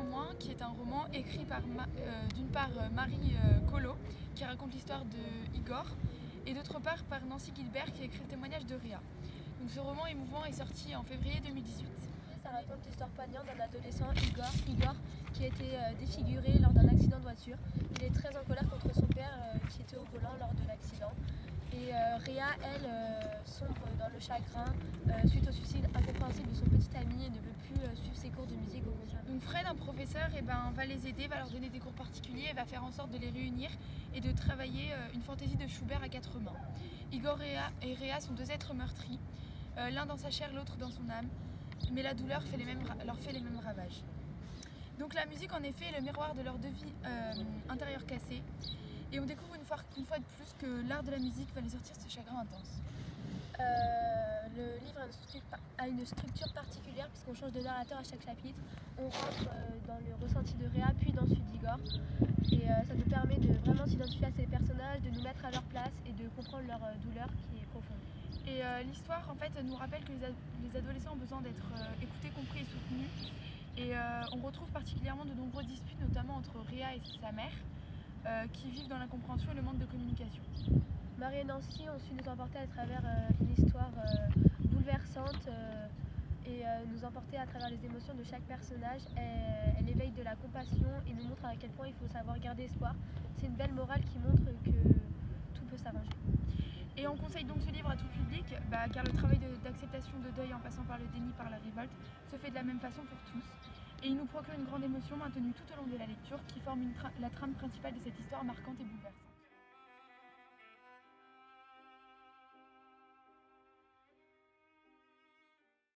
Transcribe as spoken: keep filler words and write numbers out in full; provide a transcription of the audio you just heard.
en moins, qui est un roman écrit par euh, d'une part Marie euh, Collot, qui raconte l'histoire de Igor, et d'autre part par Nancy Gilbert, qui écrit le témoignage de Réa. Donc ce roman émouvant est sorti en février deux mille dix-huit. Ça raconte l'histoire poignante d'un adolescent, Igor, Igor, qui a été euh, défiguré lors d'un accident de voiture. Il est très en colère contre son père euh, qui était au volant lors de l'accident. Et euh, Réa, elle, euh, sombre dans le chagrin euh, suite au suicide incompréhensible de son petit ami et ne veut plus euh, suivre ses cours de musique au concert. Donc Fred, un professeur, eh ben, va les aider, va leur donner des cours particuliers et va faire en sorte de les réunir et de travailler euh, une fantaisie de Schubert à quatre mains. Igor et Réa, et Réa sont deux êtres meurtris, euh, l'un dans sa chair, l'autre dans son âme, mais la douleur fait les mêmes, leur fait les mêmes ravages. Donc la musique en effet est le miroir de leur deux vies euh, intérieures cassées. Et on découvre une fois, une fois de plus que l'art de la musique va les sortir de ce chagrin intense. Euh, le livre a une, structure, a une structure particulière puisqu'on change de narrateur à chaque chapitre. On rentre euh, dans le ressenti de Réa puis dans celui d'Igor. Et euh, ça nous permet de vraiment s'identifier à ces personnages, de nous mettre à leur place et de comprendre leur euh, douleur qui est profonde. Et euh, l'histoire en fait nous rappelle que les, ad les adolescents ont besoin d'être euh, écoutés, compris et soutenus. Et euh, on retrouve particulièrement de nombreuses disputes, notamment entre Réa et sa mère, Euh, qui vivent dans l'incompréhension et le manque de communication. Marie et Nancy ont su nous emporter à travers euh, une histoire euh, bouleversante euh, et euh, nous emporter à travers les émotions de chaque personnage. Elle, elle éveille de la compassion et nous montre à quel point il faut savoir garder espoir. C'est une belle morale qui montre que tout peut s'arranger. Et on conseille donc ce livre à tout public, bah, car le travail d'acceptation de, de deuil en passant par le déni, par la révolte, se fait de la même façon pour tous. Et il nous procure une grande émotion maintenue tout au long de la lecture qui forme une tra la trame principale de cette histoire marquante et bouleversante.